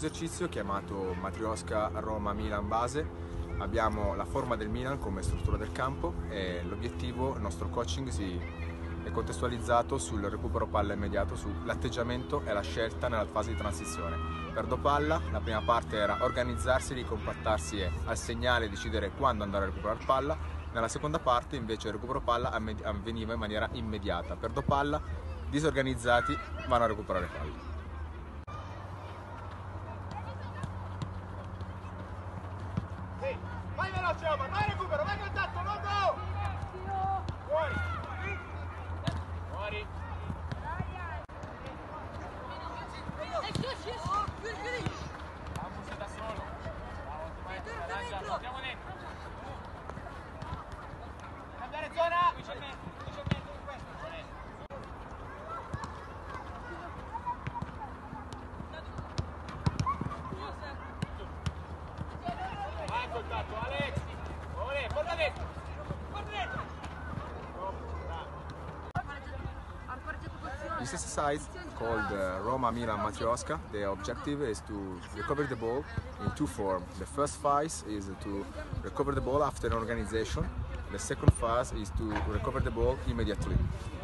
esercizio chiamato Matrioska Roma Milan base. Abbiamo la forma del Milan come struttura del campo e l'obiettivo, il nostro coaching è contestualizzato sul recupero palla immediato, sull'atteggiamento e la scelta nella fase di transizione. Perdo palla, la prima parte era organizzarsi, ricompattarsi e al segnale decidere quando andare a recuperare palla. Nella seconda parte invece il recupero palla avveniva in maniera immediata. Perdo palla, disorganizzati vanno a recuperare palla. Vai veloce Omar, vai recupero, vai contatto, no go! Fuori! Fuori! Vamos da solo! Andiamo dentro! Cambiare zona! Leggermente in questo! Vai contatto, Alex! Olè, porta dentro! Porta dentro! This exercise called Roma Milan Matrioska. The objective is to recover the ball in two forms. The first phase is to recover the ball after an organization. The second phase is to recover the ball immediately.